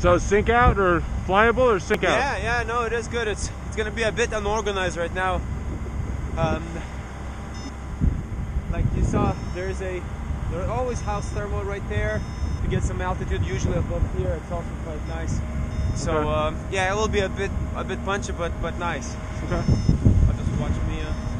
So sink out or flyable or sink out? Yeah, no, it is good. It's gonna be a bit unorganized right now. Like you saw, there always house thermal right there to get some altitude. Usually above here, it's also quite nice. So Okay. yeah, it will be a bit punchy, but nice. Okay. I'll just watch me.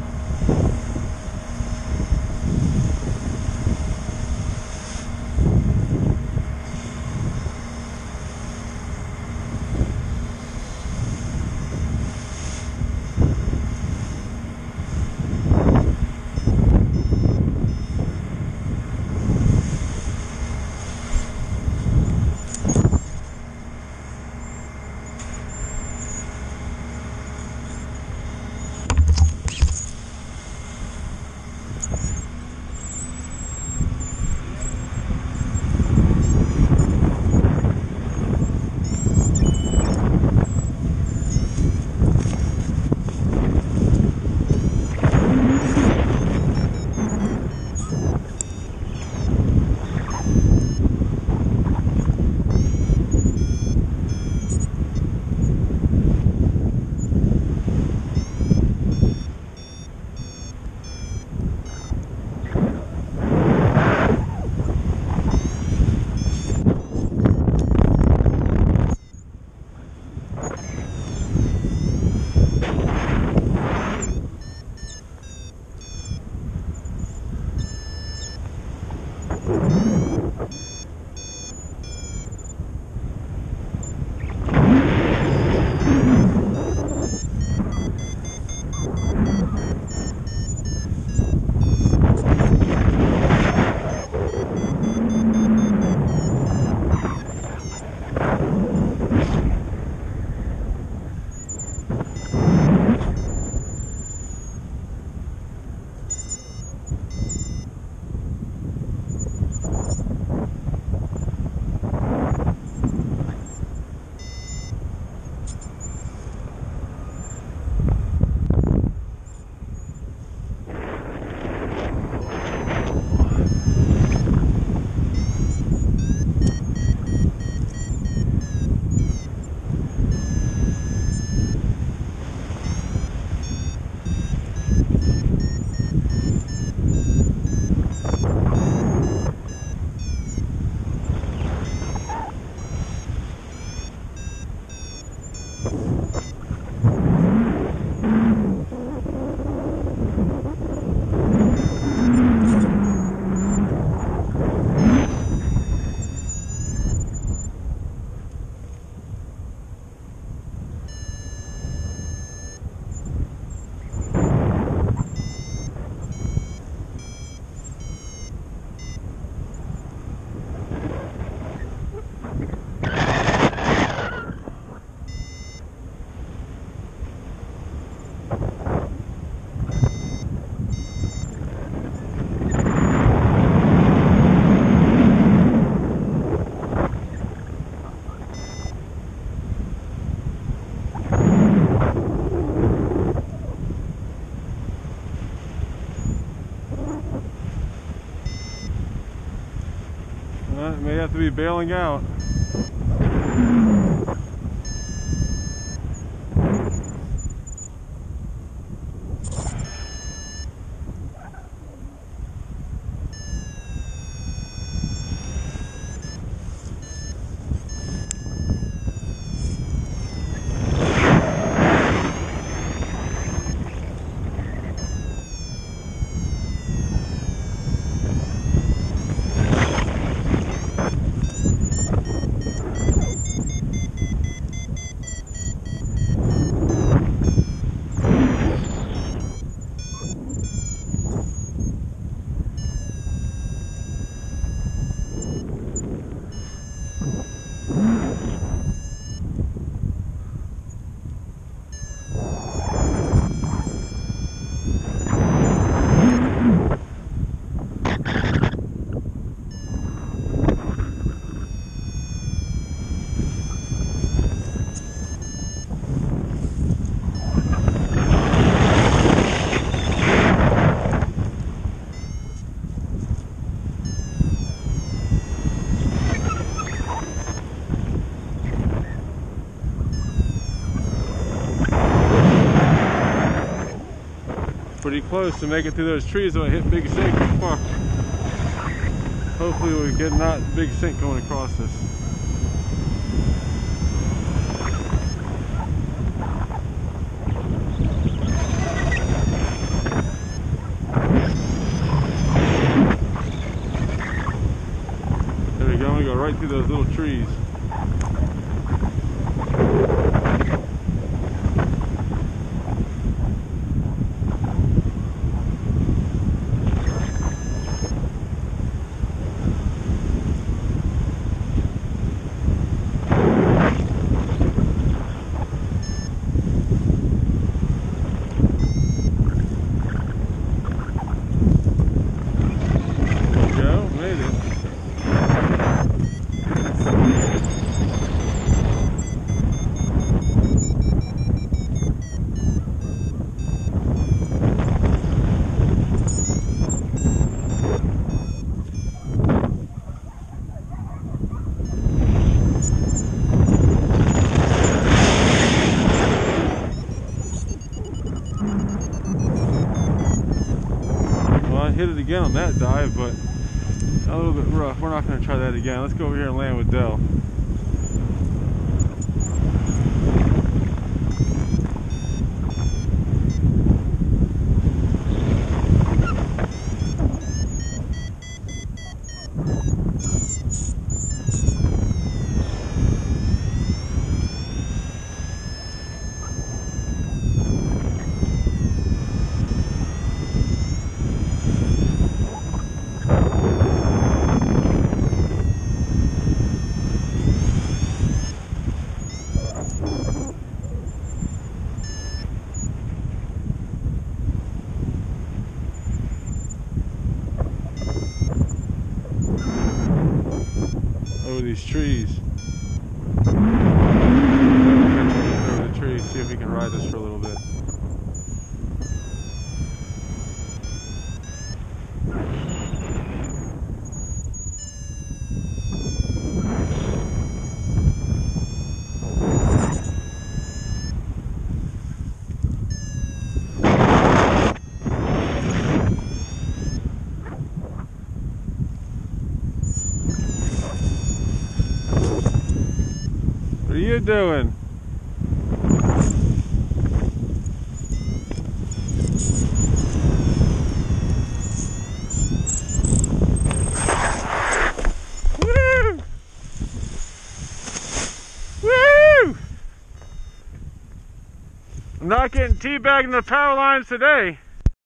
May have to be bailing out. pretty close to make it through those trees so I hit big sink. Fuck. Hopefully we get not big sink going across this. There we go, I'm gonna go right through those little trees. Hit it again on that dive, but a little bit rough. We're not going to try that again. Let's go over here and land with Dell. These trees. Over the trees, see if we can ride this for a little bit. What are you doing? Woo! Woo! I'm not getting teabagged in the power lines today.